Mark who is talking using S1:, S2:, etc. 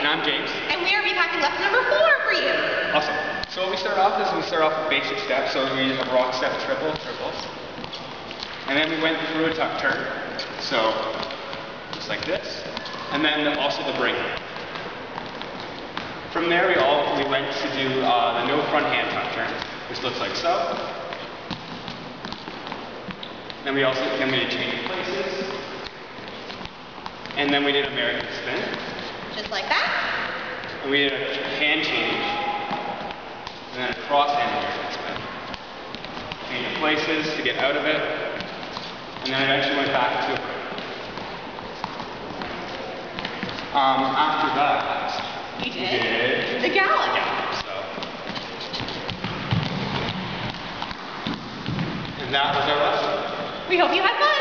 S1: And I'm James.
S2: And we are repacking lesson number 4 for you.
S1: Awesome. So what we start off is with basic steps. So we use a rock step triples. And then we went through a tuck turn. So just like this. And then also the break. From there we went to do the no front hand tuck turn, which looks like so. Then we did change of places. And then we did American spin.
S2: Just like that.
S1: And we did a hand change. And then a cross hand American spin. Change of places to get out of it. And then eventually went back to a break. After that,
S2: we did the Galloping.
S1: And that was our lesson.
S2: We hope you had fun.